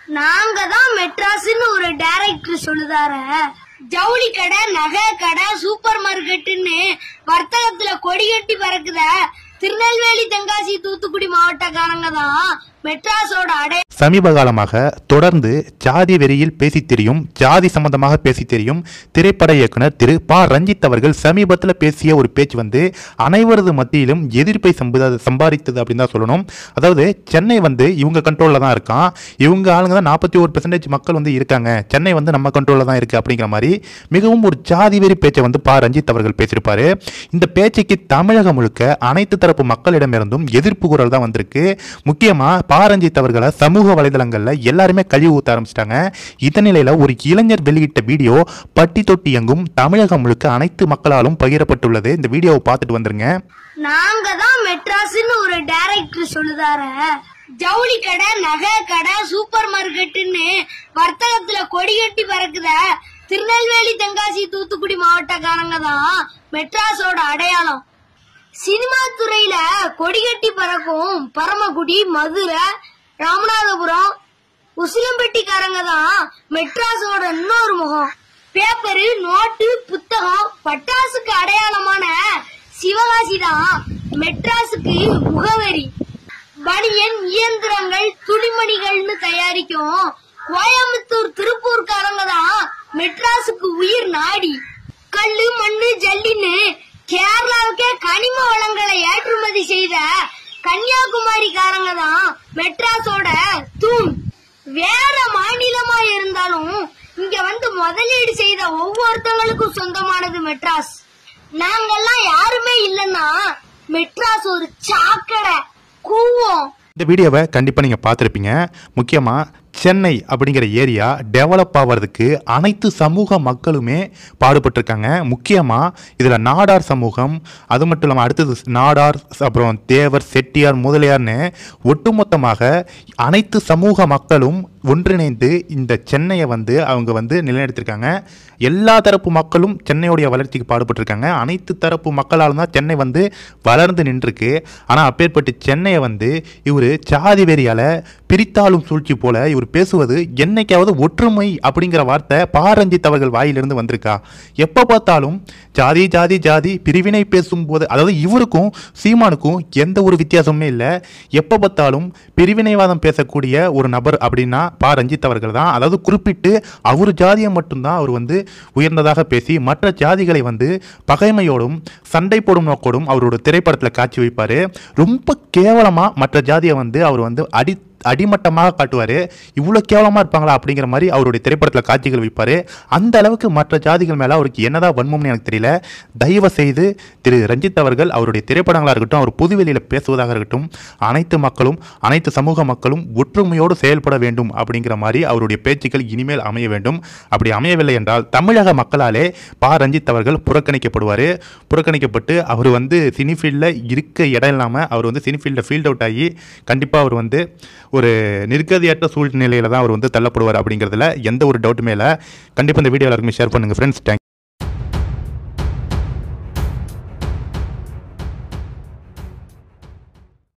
நாங்க தான் மெட்ராஸ்னு ஒரு டைரக்டர் சொல்லுதார. ஜவுளி கடை, நகை கடை, சூப்பர் மார்க்கெட்னு வர்த்தகத்துல கொடி கட்டி பறக்குத திருநெல்வேலி, தென்காசி, தூத்துக்குடி மாவட்டக்காரங்க தான் மெட்ராஸோட அடை. சமீப காலமாக தொடர்ந்து ஜாதி வெறியில் பேசி தெரியும், ஜாதி சம்பந்தமாக பேசி தெரியும் திரைப்பட இயக்குனர் திரு ப. ரஞ்சித் அவர்கள் சமீபத்தில் பேசிய ஒரு பேச்சு அனைவரது மத்தியிலும் எதிர்ப்பை சம்பாதித்தது அப்படின்னு தான் சொல்லணும். அதாவது சென்னை இவங்க கண்ட்ரோலில் தான் இருக்கான், இவங்க ஆளுங்க தான் 41% மக்கள் இருக்காங்க, சென்னை நம்ம கண்ட்ரோலில் தான் இருக்குது அப்படிங்கிற மாதிரி மிகவும் ஒரு ஜாதி வெறி பேச்சை ப. ரஞ்சித் அவர்கள் பேசியிருப்பார். இந்த பேச்சுக்கு தமிழகம் முழுக்க அனைத்து தரப்பு மக்களிடமிருந்தும் எதிர்ப்பு குரல் தான் வந்திருக்கு. முக்கியமாக ப. ரஞ்சித் அவர்களை சமூக வலைதளங்கள்ல எல்லாருமே கழிவு ஊத்த ஆரம்பிச்சிட்டாங்க. இந்த நிலையில ஒரு இளைஞர் வெளியிட்ட வீடியோ பட்டி தொட்டி எங்கும் தமிழகம் முழுக்க அனைத்து மக்களாலும் பகிரப்பட்டுள்ளது. இந்த வீடியோவை பார்த்துட்டு வந்துருங்க. நாங்க தான் மெட்ராஸ்னு ஒரு டைரக்டர் சொல்லுதார. ஜவுளி கடை, நகை கடை, சூப்பர் மார்க்கெட்னு வர்த்தகத்துல கொடி கட்டி பறக்குத திருநெல்வேலி, தென்காசி, தூத்துக்குடி மாவட்டக்காரங்க தான் மெட்ராஸோட அடையாளம். சினிமா துறையில கொடி கட்டி பறக்கும் பரமக்குடி, மதுரை, ராமநாதபுரம், உசிலம்பட்டிக்காரங்க தான் மெட்ராஸோட இன்னொரு முகம். பேப்பரு, நோட்டு, புத்தகம், பட்டாசுக்கு அடையாளமான சிவகாசி தான் மெட்ராஸுக்கு முகவரி. பனியன், இயந்திரங்கள், துணிமணிகள்னு தயாரிக்கும் கோயம்புத்தூர், திருப்பூர்காரங்க தான் மெட்ராஸுக்கு உயிர் நாடி. கல்லு, மண்ணு, ஜல்லின்னு கேரளாவுக்கே கனிம வளங்களை ஏற்றுமதி செய்த கன்னியாகுமரிக்காரங்க தான் மெட்ராஸோட தூண். வேற மாநிலமா இருந்தாலும் இங்க முதலீடு செய்த ஒவ்வொருத்தவங்களுக்கும் சொந்தமானது மெட்ராஸ். நாங்கெல்லாம் யாருமே இல்லைன்னா மெட்ராஸ் ஒரு சாக்கடை கூவம். இந்த வீடியோவை கண்டிப்பாக நீங்கள் பார்த்துருப்பீங்க. முக்கியமாக சென்னை அப்படிங்கிற ஏரியா டெவலப் ஆகிறதுக்கு அனைத்து சமூக மக்களுமே பாடுபட்டிருக்காங்க. முக்கியமாக இதில் நாடார் சமூகம், அது மட்டும் இல்லாமல் அடுத்தது நாடார், அப்புறம் தேவர், செட்டியார், முதலியார்னு ஒட்டுமொத்தமாக அனைத்து சமூக மக்களும் ஒன்றிணைந்து இந்த சென்னையை அவங்க நிலைநிறுத்திருக்காங்க. எல்லா தரப்பு மக்களும் சென்னையுடைய வளர்ச்சிக்கு பாடுபட்டிருக்காங்க. அனைத்து தரப்பு மக்களால் தான் சென்னை வளர்ந்து நின்றுருக்கு. ஆனால் அப்பேற்பட்ட சென்னையை இவர் ஜாதி வெறியால் பிரித்தாளும் சூழ்ச்சி போல இவர் பேசுவது என்னைக்காவது ஒற்றுமை அப்படிங்கிற வார்த்தை ப. ரஞ்சித் அவர்கள் வாயிலிருந்து வந்திருக்கா? எப்போ பார்த்தாலும் ஜாதி ஜாதி ஜாதி பிரிவினை பேசும்போது, அதாவது இவருக்கும் சீமானுக்கும் எந்த ஒரு வித்தியாசமுமே இல்லை. எப்போ பார்த்தாலும் பிரிவினைவாதம் பேசக்கூடிய ஒரு நபர் அப்படின்னா ப. ரஞ்சித் அவர்கள் தான். அதாவது குறிப்பிட்டு அவர் ஜாதியை மட்டும்தான் அவர் உயர்ந்ததாக பேசி மற்ற ஜாதிகளை பகைமையோடும் சண்டை போடும் நோக்கோடும் அவரோட திரைப்படத்தில் காட்சி வைப்பார். ரொம்ப கேவலமாக மற்ற ஜாதியை அவர் அடிமட்டமாக காட்டுவார். இவ்வளோ கேவலமாக இருப்பாங்களா அப்படிங்கிற மாதிரி அவருடைய திரைப்படத்தில் காட்சிகள் வைப்பார். அந்த அளவுக்கு மற்ற ஜாதிகள் மேலே அவருக்கு என்னதான் வன்மம்னு எனக்கு தெரியல. தயவு செய்து திரு ரஞ்சித் அவர்கள் அவருடைய திரைப்படங்களாக இருக்கட்டும், அவர் பொதுவெளியில் பேசுவதாக இருக்கட்டும், அனைத்து மக்களும் அனைத்து சமூக மக்களும் ஒற்றுமையோடு செயல்பட வேண்டும் அப்படிங்கிற மாதிரி அவருடைய பேச்சுக்கள் இனிமேல் அமைய வேண்டும். அப்படி அமையவில்லை என்றால் தமிழக மக்களாலே ப. ரஞ்சித் அவர்கள் புறக்கணிக்கப்படுவார். புறக்கணிக்கப்பட்டு அவர் சினிஃபீல்டில் இருக்க இடம் இல்லாமல் அவர் சினிஃபீல்டில் ஃபீல்ட் அவுட் ஆகி கண்டிப்பாக அவர் ஒரு நிர்கதியற்ற சூழ்நிலையில் தான் அவர் தள்ளப்படுவார் அப்படிங்கிறதுல எந்த ஒரு டவுட்டுமே இல்லை. கண்டிப்பாக இந்த வீடியோ எல்லாருக்குமே ஷேர் பண்ணுங்கள் ஃப்ரெண்ட்ஸ். தேங்க்யூ.